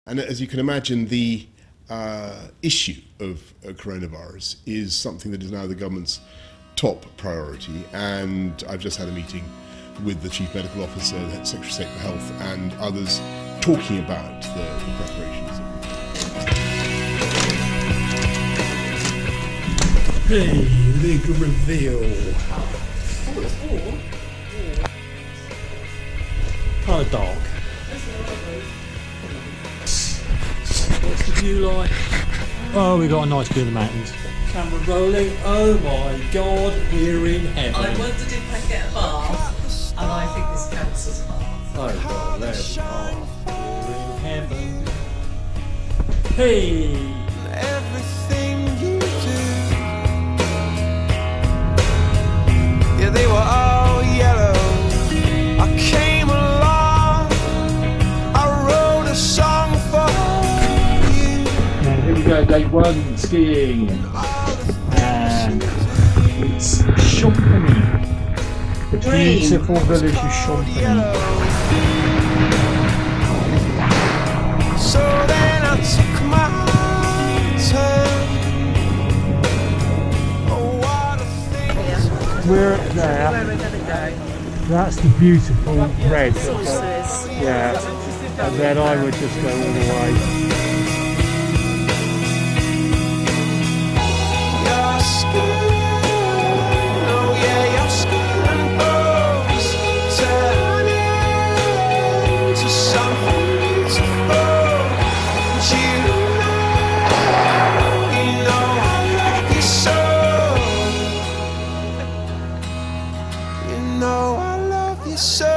And as you can imagine, the issue of coronavirus is something that is now the government's top priority, and I've just had a meeting with the Chief Medical Officer, the Secretary of State for Health and others talking about the preparations. Hey, big reveal. Kind of dark. What's the view like? Oh, we got a nice view of the mountains. Camera rolling. Oh my God, we're in heaven. I wondered if I'd get a bath, and I think this counts as a bath. Oh God, there we are. We're in heaven. Hey. Everything you do, yeah, they were all yellow. I came along, I wrote a song for you. And here we go, day one, skiing. And it's Champigny. The beautiful village of Champigny. So then I took my turn. Oh, what a thing. We're there. Where we're going to go. That's the beautiful red. Sauces. Yeah. And then I would just go all the way. Your skin, oh yeah, your skin and bones turn into something beautiful. You know I love you so. You know I love you so.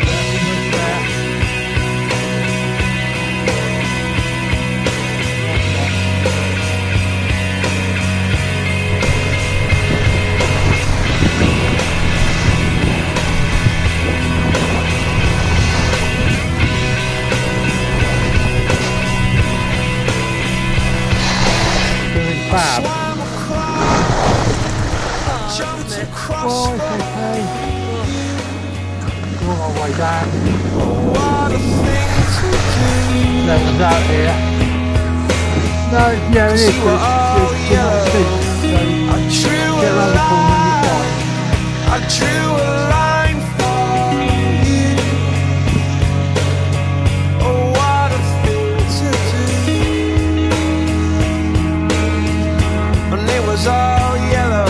Fab. Jumped across Oh, it's okay. Go all the way down. what a thing to do. No one's out here. No, yeah, it is. You were all It's too much steep. I So drew get a around the corner and you're line. fine. I drew a line for you. Oh, what a thing to do. And it was all yellow.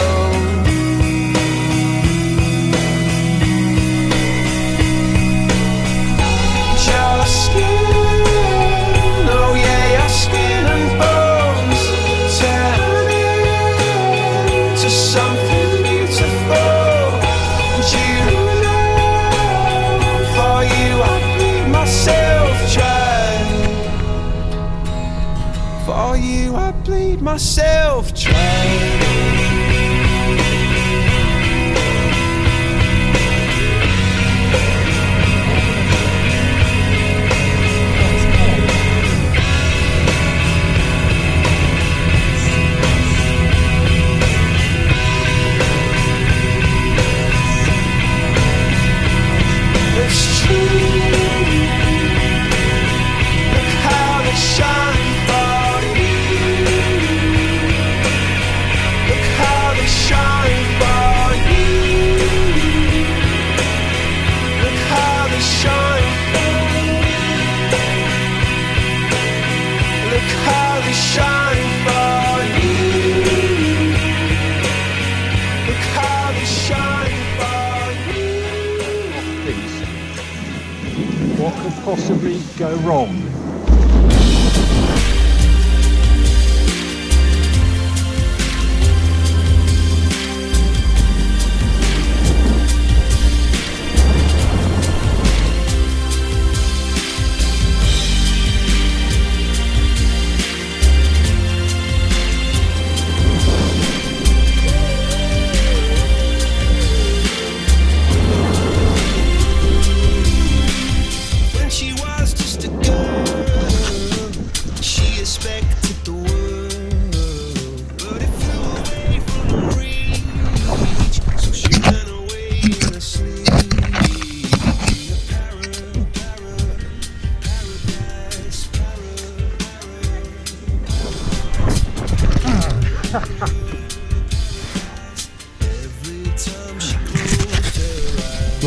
Your skin, oh yeah, your skin and bones turn into something beautiful. And you know, for you I bleed myself dry. For you I bleed myself dry. It's true. Look how they shine for you. Look how they shine for you. Look how they shine for you. Look how they shine for you. Look how they shine for you. What could possibly go wrong? When she was just a girl.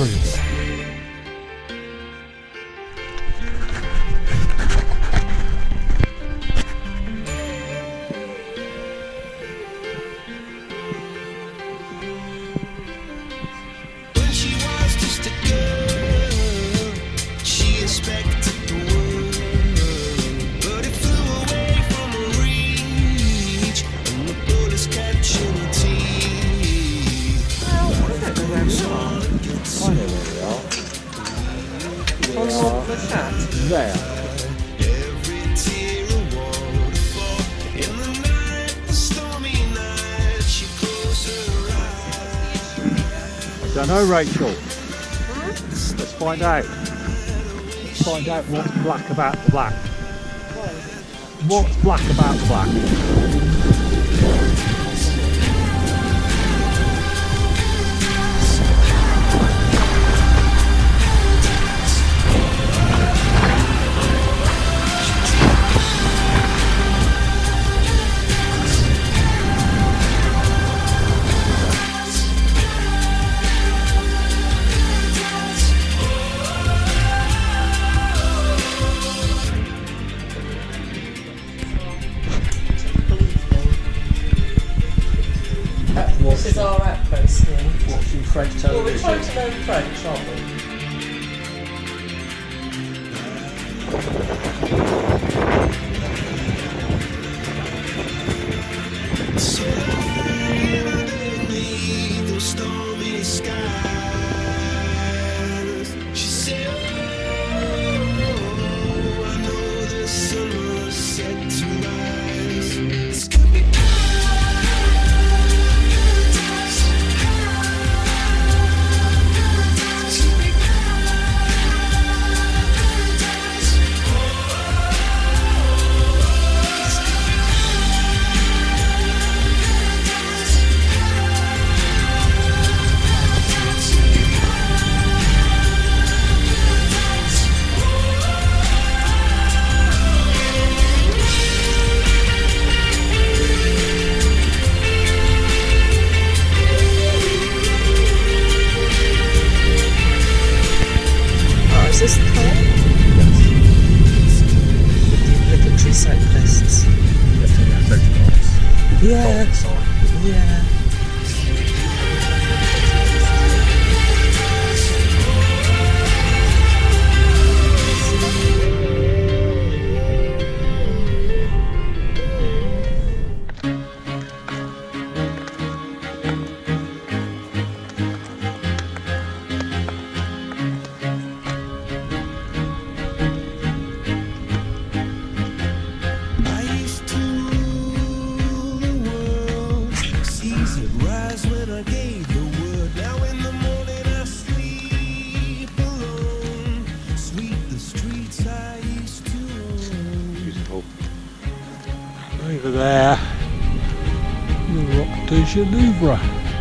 brilliant. When she was just a girl, she expected the world, but it flew away from her reach, and the bullets catching her teeth. I know where we are. On the chat. There. Every tear a waterfall. In the night, the stormy night, she closed her eyes. Don't know, Rachel. Let's find out. Let's find out what's black about the black. What's black about the black? This is our outpost here. Watching French Well, we're television. trying to learn French, aren't we? So lying underneath those stormy skies, she said, "Oh, I know the sun was set to rise. This could be Oh, is this the car? The obligatory cyclists. Yeah. Yeah. I used to rule the world. Seas would rise when I gave the word. Now in the morning I sleep alone. Sweep the streets I used to own. Beautiful. Over there, the Roc de Genève.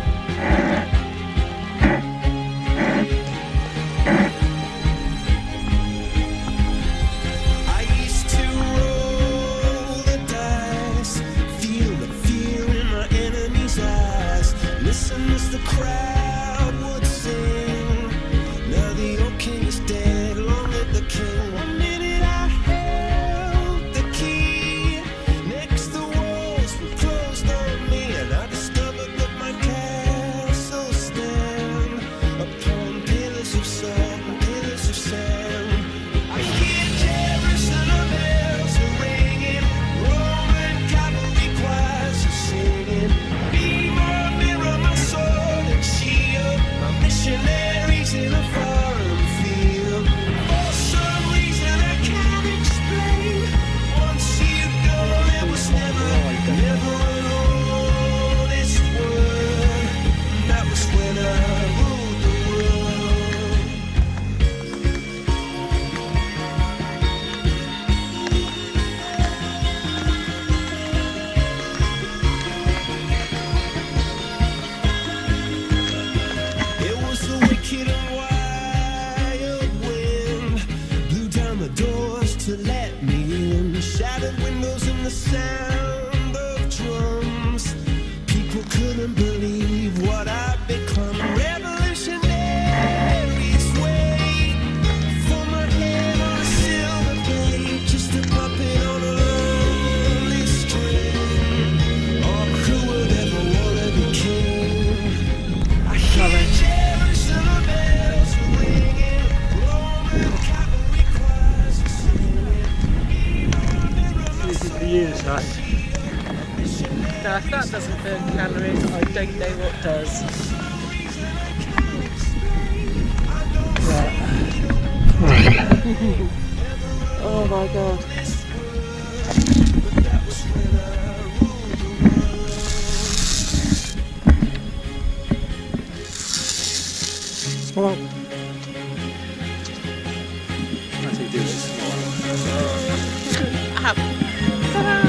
I used to roll the dice, feel the fear in my enemy's eyes. Listen as the crowd would sing. Now the old king is dead, long live the king. One minute I held the key. Next the walls were closed on me, and I discovered that my castle stand upon pillars of salt and pillars of sand. I hear Jerusalem bells are ringing, Roman cavalry choirs are singing. Be my mirror, my sword and shield, my missionaries in a foreign field. For some reason I can't explain, once you go there was never an honest word. That was when I ruled the world. It was the wicked and wild wind, blew down the doors to let me in, shattered windows and the sound of drums. People couldn't believe what I'd become. Revolutionary don't know what does. Oh my god. Smile. That's how you do it, smile.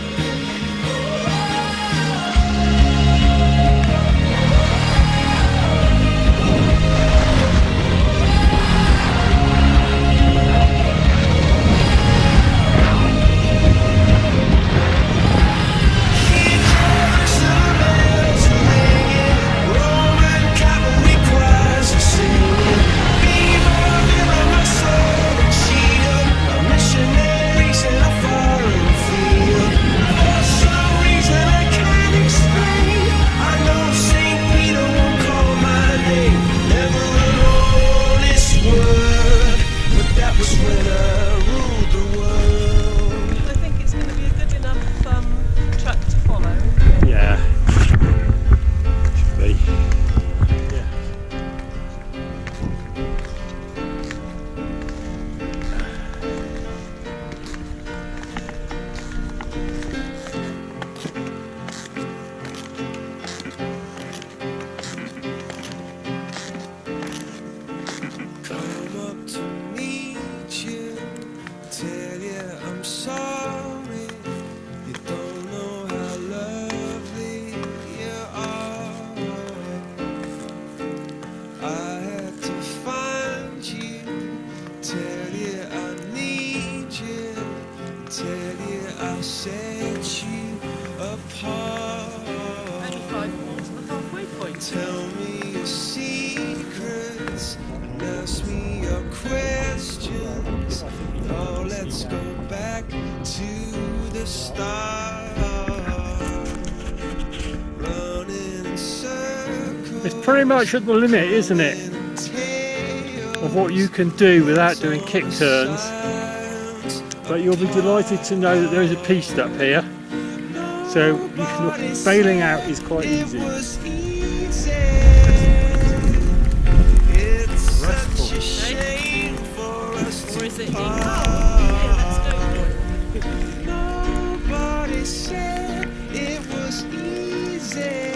Tell me your secrets and ask me your questions. Oh, let's go back to the start. Running in circles. It's pretty much at the limit, isn't it, of what you can do without doing kick turns. But you'll be delighted to know that there is a piste up here, so bailing out is quite easy. Nobody said it was easy.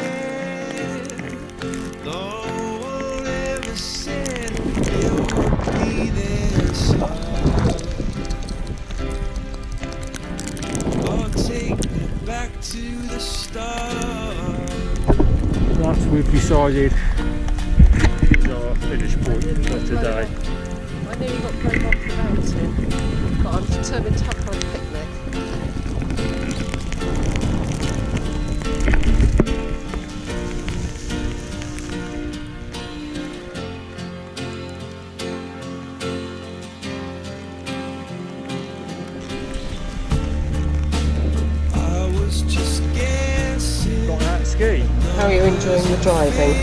No one ever said it would be this hard. Oh, take me back to the start. Once we've decided is our finish point for today. I nearly got thrown off the mountain, but I'm determined to have my picnic. I was just guessing. Got that ski. How are you enjoying the driving?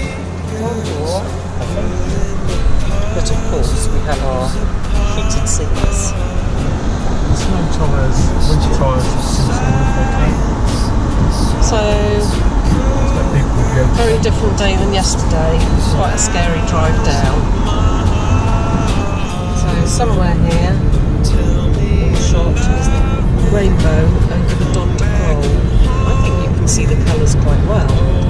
But of course we have our heated seats. Snow tyres, winter tyres, So, very different day than yesterday. Quite a scary drive down. So somewhere here, in the shot is the rainbow over the Dent de Creux. I think you can see the colours quite well.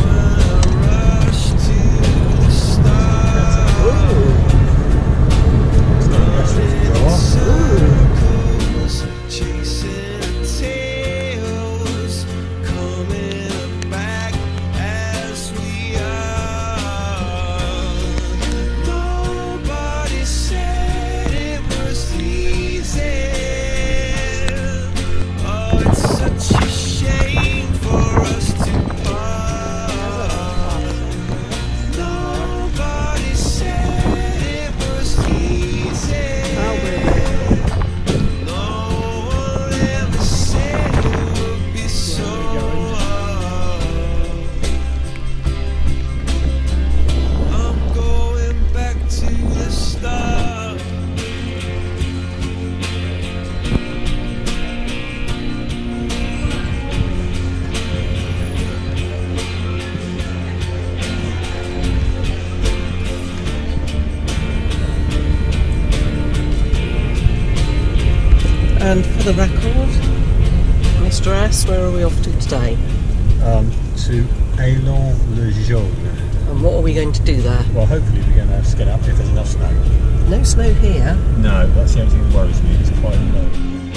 And for the record, Mr. S, where are we off to today? To Élan-le-Jaune. And what are we going to do there? Well, hopefully we're going to skid up if there's enough snow. No snow here. No, that's the only thing that worries me. It's quite low.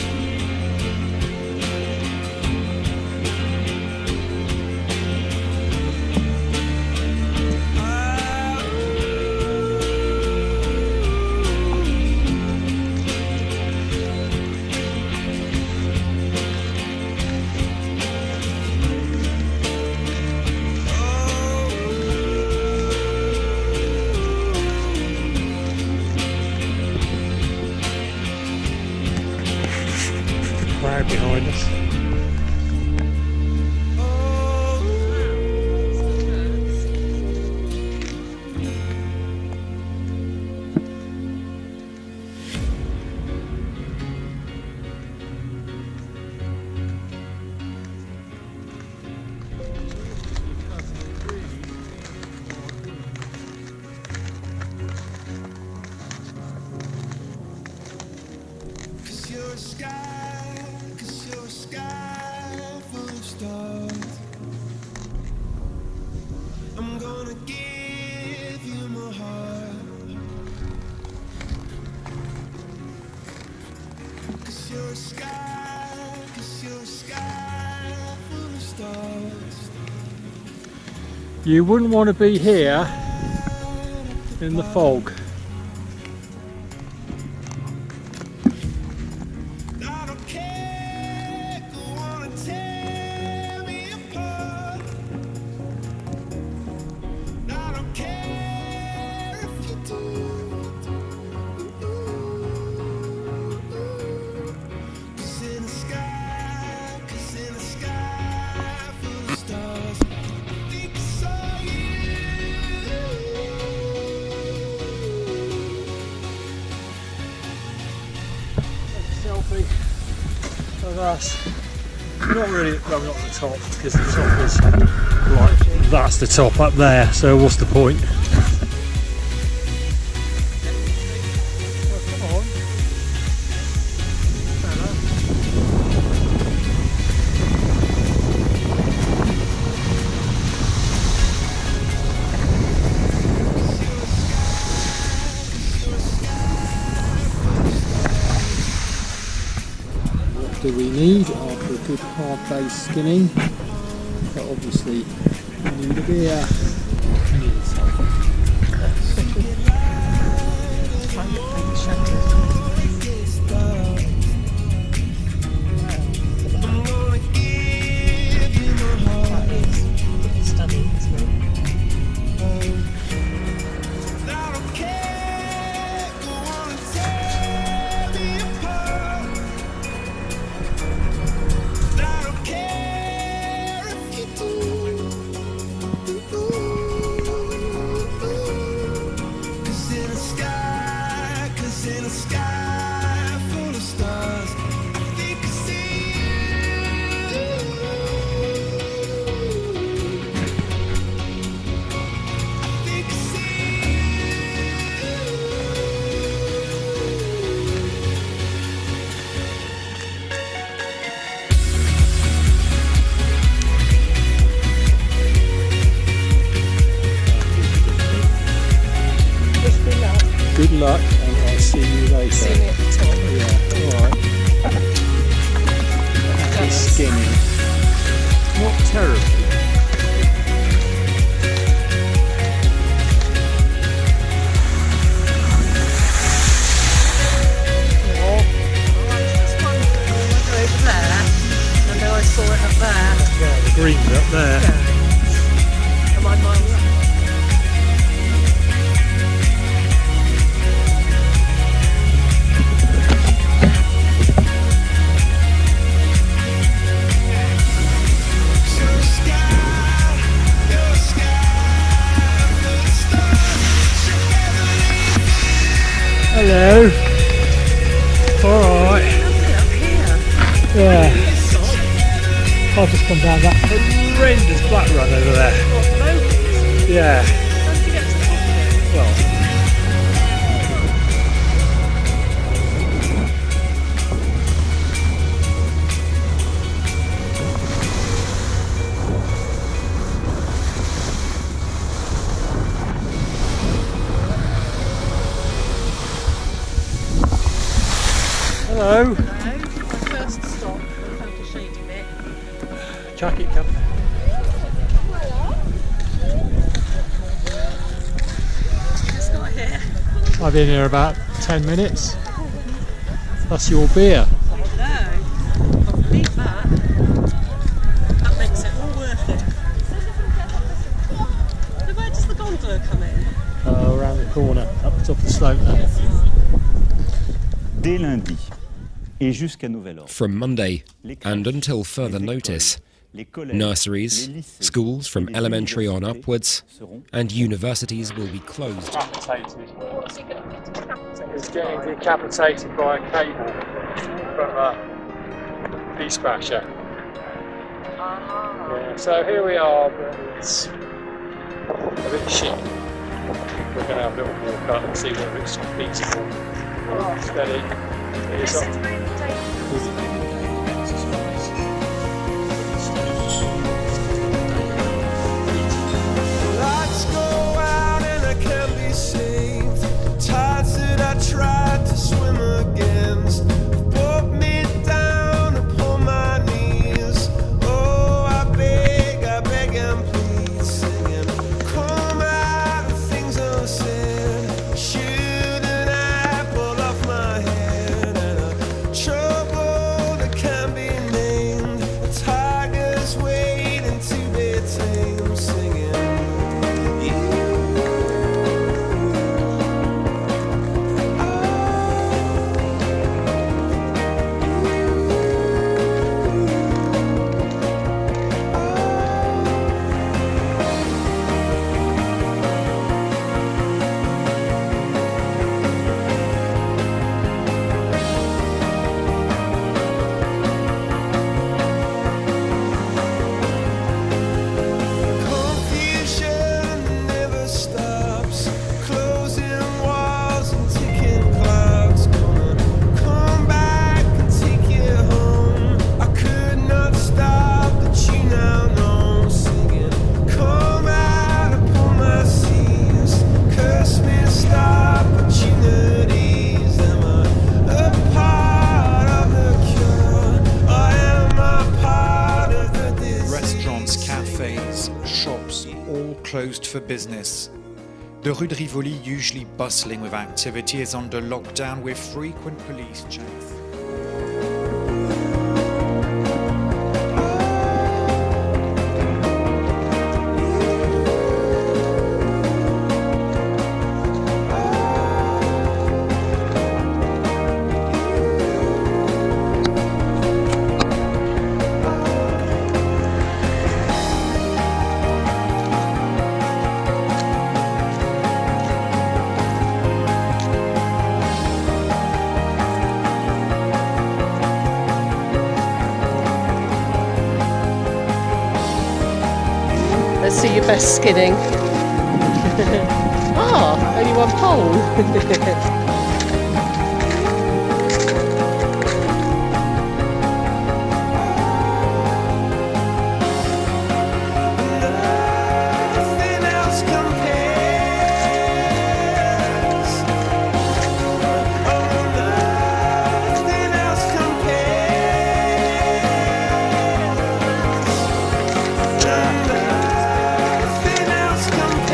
Cloud behind us. Cause you're a sky, cause you're a sky full of stars. I'm gonna give you my heart. Cause you're a sky, cause you're a sky full of stars. You wouldn't want to be here in the fog. I don't care, go on and tear me apart. I don't care if you do. 'Cause in the sky full of stars, I think I saw you. Selfie of us. Not really, well, not the top, because the top is like that's the top up there. So what's the point? Well, come on. What do we need after a good hard day's skinning? But obviously we need a beer. I'm gonna give you my heart. Stunning, isn't it? I don't care, go on and tear me apart. I don't care if you do. 'Cause in the sky full of stars, I think I see you. I think I see Good luck, and I'll see you later. See me at the top. Yeah, alright. It's skinny. Not terribly. Over there, and then I saw it up there. Well, the green's up there. Am I miles up? your sky, your sky full of stars. Hello. Alright. Up here. Yeah. I've just come down that horrendous black run over there. What, Logan's? Yeah. How did you get to the top of it? Well, Hello. First stop, I found a shady bit. Jacket come. It's not here. I've been here about 10 minutes. That's your beer. No, I'll believe that. That makes it all worth it. So where does the gondola come in? Around the corner, up the top of the slope there. Dès lundi et jusqu'à nouvel ordre. From Monday and until further notice, nurseries, schools from elementary on upwards, and universities will be closed. Decapitated. It's getting decapitated by a cable from a dispatcher. Yeah, so here we are, but it's a bit shit. We're going to have a little walk up and see whether it's feasible. Steady. It's up. Lights go out and I can't be saved. Tides that I tried to swim against brought me down upon my knees. Oh, I beg and please, singing, come out of things unsaid. Shouldn't I pull off my head and a trouble that can't be named? A tiger's waiting to be tamed, singing. Confusion never stops, closing walls and ticking clocks. Gonna come back and take you home. I could not stop, but you now know. Singing, come out upon my seas. Curse me, stop, opportunities. Am I a part of the cure, or am I part of the disease? Restaurants, cafes, shops, all closed for business. The Rue de Rivoli, usually bustling with activity, is under lockdown with frequent police checks. Let's see your best skidding. Ah, only one pole. Nothing else compares. Oh, nothing else compares. Nothing else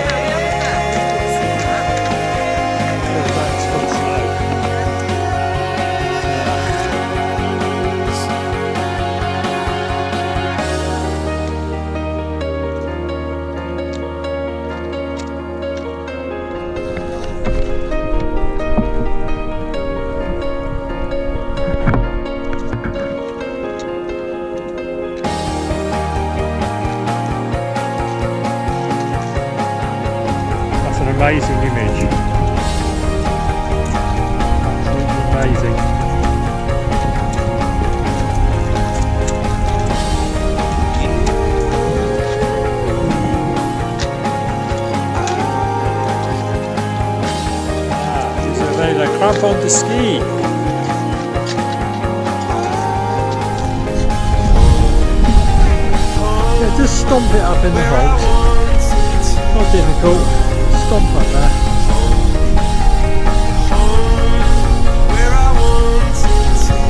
That's an amazing image. Amazing. So they cramp on the ski. Yeah, just stomp it up in the box. Not difficult. Stomp up there. where I wanted to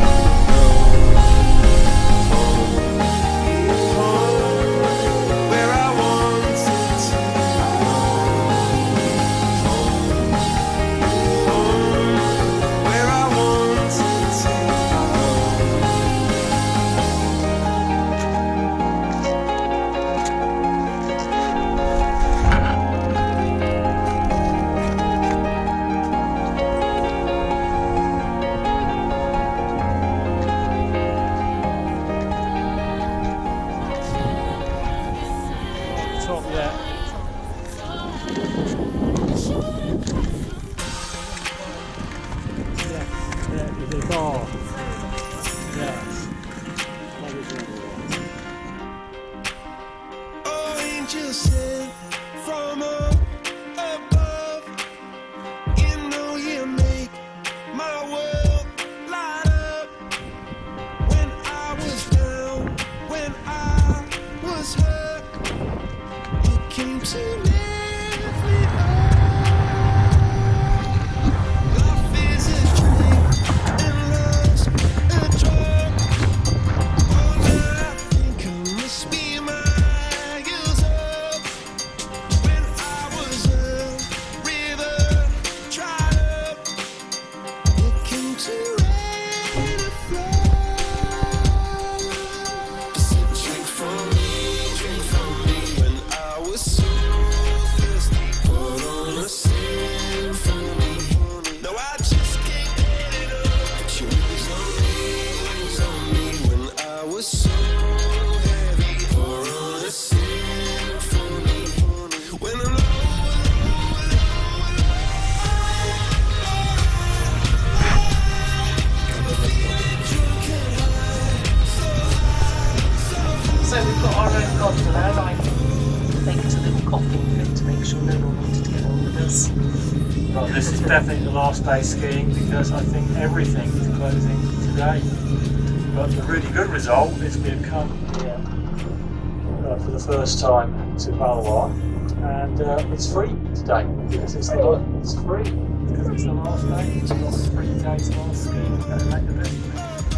Well, this is definitely the last day skiing because I think everything is closing today. But the really good result is we've come here for the first time to Valois, and it's free today because it's free because it's the last day. It's got 3 days left skiing. We've got to make the best of it.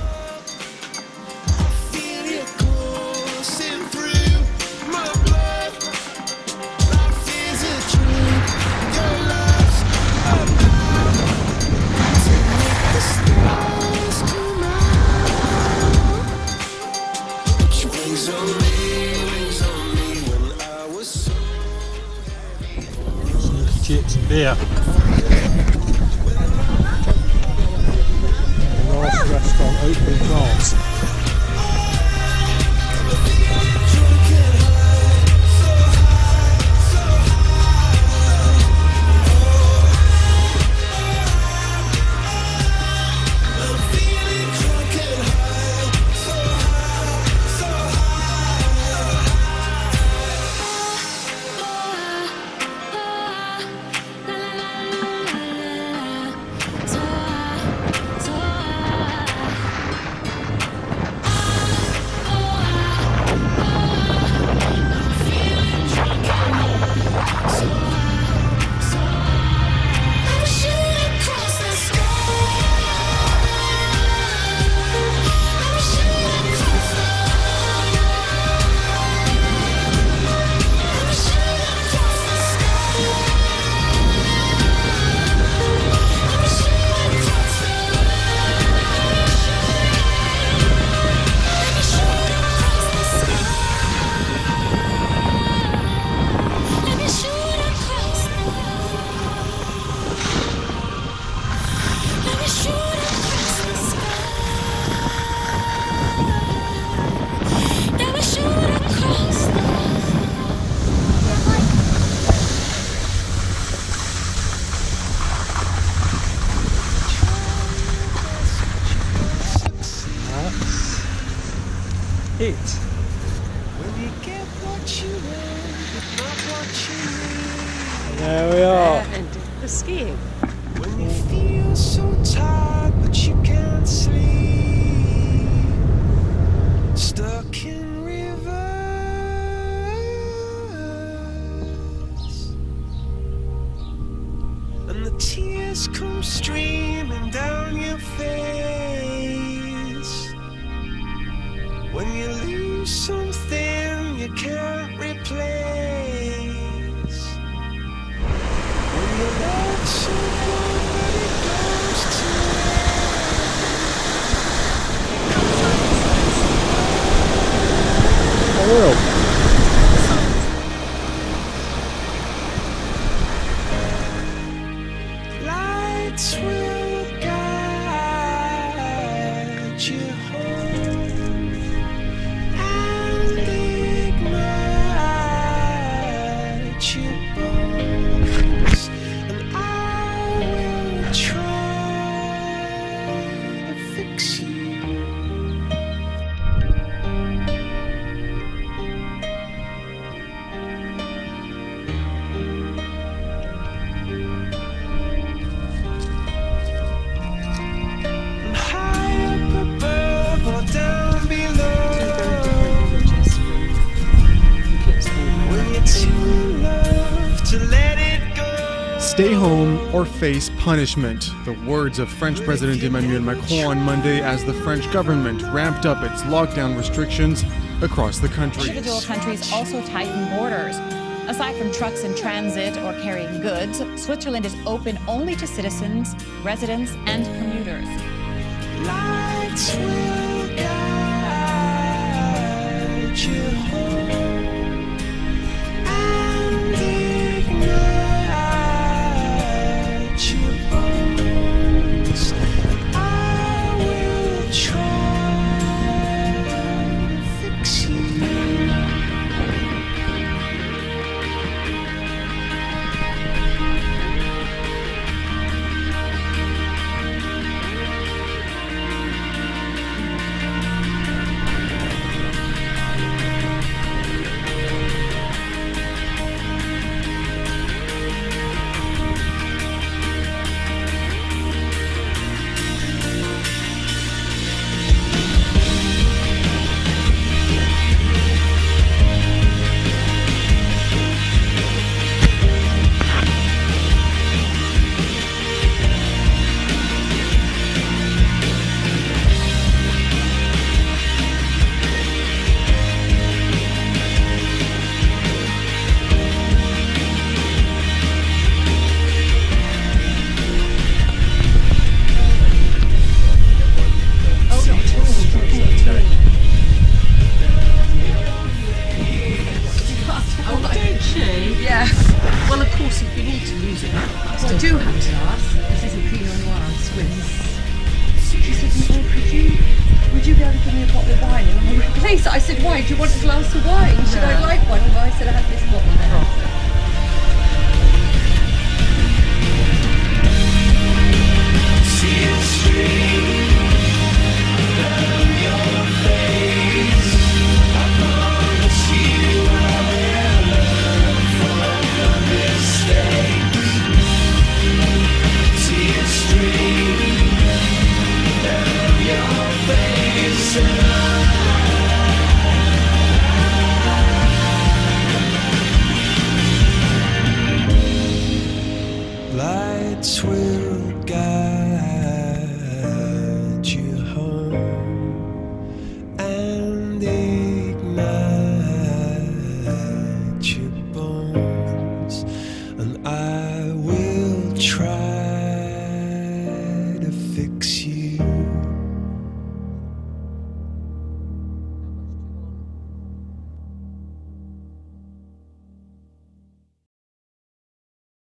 Feel it coursing through my blood. Life is a dream. Your love's about to make the stars come out. Put your wings on me when I was so Sneaky chips and beer. The last restaurant open in France. It. when you get what you want, but not what you need. There we are. And the skiing. When you feel so tired but you can't sleep, stuck in rivers, and the tears come streaming down your face. When you lose something you can't replace. When you love someone but it goes to I will. lights will guide you home and ignite your bones, and I will try to fix you. And high up above or down below, when you're too loved to let it go. Stay home or face punishment. The words of French President Emmanuel Macron on Monday as the French government ramped up its lockdown restrictions across the country. Individual countries also tighten borders. Aside from trucks in transit or carrying goods, Switzerland is open only to citizens, residents, and commuters. Lights will guide you home and ignite your bones. I will try to fix you. have a glass. This isn't Pinot Noir, Swiss. She said, oh, would you be able to give me a bottle of wine? And I replaced it. I said, why? Do you want a glass of wine? Should I like one? And I said, I have this bottle there.